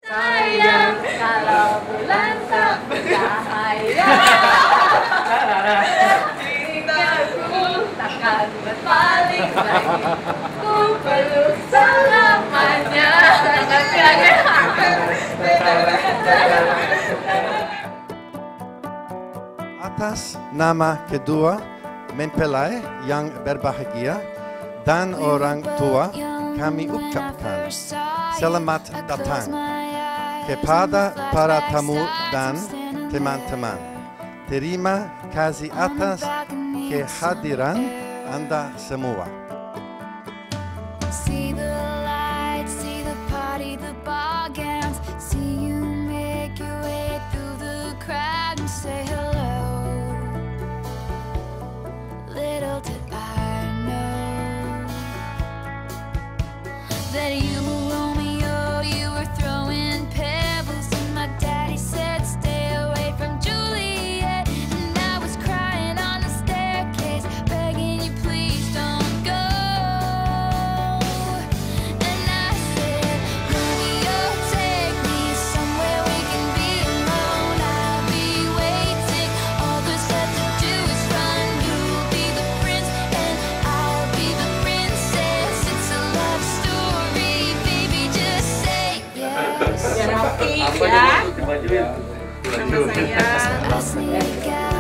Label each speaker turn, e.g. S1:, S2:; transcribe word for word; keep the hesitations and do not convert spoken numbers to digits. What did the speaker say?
S1: Sayang kalau bulan tak bercahaya, cintaku takkan berpaling lagi. Ku peluk selamanya.
S2: Atas nama kedua mempelai yang berbahagia dan orang tua, kami ucapkan selamat datang kepada para tamu dan teman-teman. Terima kasih atas kehadiran Anda semua.
S3: See the lights, see the party, the ball gowns. See you make your way through the crowd and say hello. Little did I know that you were Romeo, you were throwing pebbles, and my daddy said stay away from Juliet. And I was crying on the staircase, begging you please don't go. And I said, Romeo, take me somewhere we can be alone. I'll be waiting, all there's left to do is run. You'll be the prince and I'll be the princess. It's a love story, baby, just say yes.
S1: Ya, Rocky ya.
S4: Dimajuin.
S1: Sama saya.
S3: I sneak out